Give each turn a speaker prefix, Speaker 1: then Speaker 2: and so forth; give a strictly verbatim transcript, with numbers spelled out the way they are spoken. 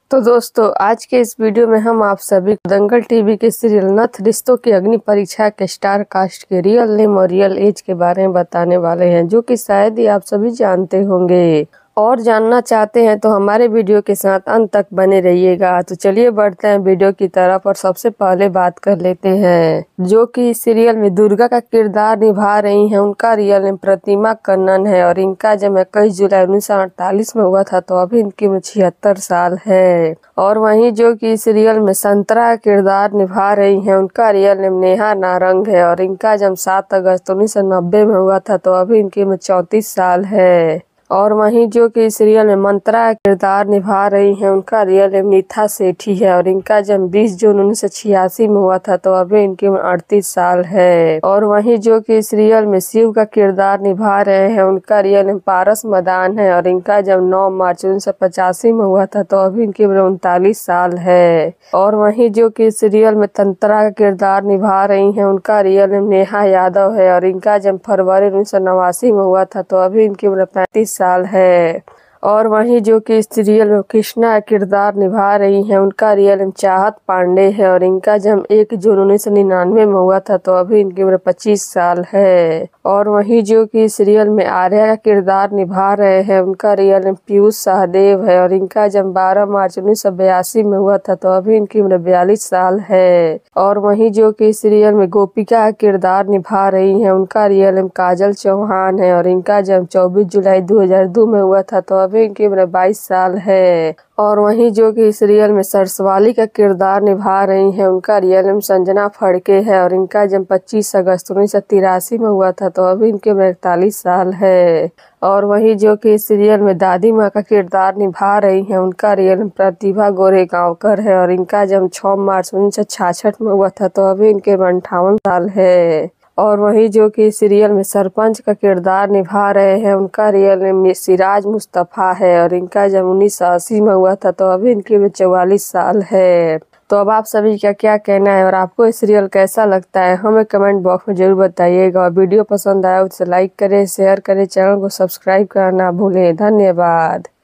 Speaker 1: तो दोस्तों आज के इस वीडियो में हम आप सभी को दंगल टीवी के सीरियल नथ रिश्तों की अग्नि परीक्षा के स्टार कास्ट के रियल नेम और रियल एज के बारे में बताने वाले हैं, जो कि शायद ही आप सभी जानते होंगे। और जानना चाहते हैं तो हमारे वीडियो के साथ अंत तक बने रहिएगा। तो चलिए बढ़ते हैं वीडियो की तरफ और सबसे पहले बात कर लेते हैं जो कि इस सीरियल में दुर्गा का किरदार निभा रही हैं। उनका रियल नेम प्रतिमा कन्नन है और इनका जन्म इक्कीस जुलाई उन्नीस सौ अड़तालीस में हुआ था, तो अभी इनकी उम्र छिहत्तर साल है। और वहीं जो कि इस सीरियल में संतरा का किरदार निभा रही हैं, उनका रियल नेम नेहा नारंग है और इनका जन्म सात अगस्त उन्नीस सौ नब्बे में हुआ था, तो अभी इनकी उम्र चौंतीस साल है। और वहीं जो कि सीरियल में मंत्रा का किरदार निभा रही हैं, उनका रियल नेम नीथा सेठी है और इनका जन्म बीस जून उन्नीस सौ छियासी में हुआ था, तो अभी इनकी उम्र अड़तीस साल है। और वहीं जो कि सीरियल में शिव का किरदार निभा रहे हैं, उनका रियल नेम पारस मदान है और इनका जन्म नौ मार्च उन्नीस सौ पचासी में हुआ था, तो अभी इनकी उम्र उनतालीस साल है। और वहीं जो कि सीरियल में तंत्रा का किरदार निभा रही हैं, उनका रियल नेम नेहा यादव है और इनका जन्म फरवरी उन्नीस सौ नवासी में हुआ था, तो अभी इनकी उम्र पैंतीस साल है। और वहीं जो कि सीरियल में कृष्णा का किरदार निभा रही हैं, उनका रियल नेम चाहत पांडे है और इनका जन्म एक जून उन्नीस सौ निन्यानवे में हुआ था, तो अभी इनकी उम्र पच्चीस साल है। और वहीं जो कि सीरियल में आर्या का किरदार निभा रहे हैं, उनका रियल नेम पीयूष सहदेव है और इनका जन्म बारह मार्च उन्नीस सौ बयासी में हुआ था, तो अभी इनकी उम्र बयालीस साल है। और वहीं जो कि सीरियल में गोपिका का किरदार निभा रही हैं, उनका रियल नेम काजल चौहान है और इनका जन्म चौबीस जुलाई दो हजार दो में हुआ था, तो अभी इनकी उम्र बाईस साल है। और वहीं जो कि सीरियल में सरसवाली का किरदार निभा रही हैं, उनका रियल नेम संजना फड़के है और इनका जन्म पच्चीस अगस्त उन्नीस सौ तिरासी में हुआ था, तो अभी इनकी उम्र इकतालीस साल है। और वहीं जो कि सीरियल में दादी माँ का किरदार निभा रही हैं, उनका रियल नेम प्रतिभा गोरेगांवकर है और इनका जन्म छह मार्च उन्नीस सौ छियासठ में हुआ था, तो अभी इनके अंठावन साल है। और वहीं जो कि सीरियल में सरपंच का किरदार निभा रहे हैं, उनका रियल नेम सिराज मुस्तफा है और इनका जन्म उन्नीस सौ अस्सी में हुआ था, तो अभी इनकी उम्र चौवालीस साल है। तो अब आप सभी का क्या कहना है और आपको ये सीरियल कैसा लगता है, हमें कमेंट बॉक्स में जरूर बताइएगा। और वीडियो पसंद आया तो लाइक करें, शेयर करें, चैनल को सब्सक्राइब करना ना भूलें। धन्यवाद।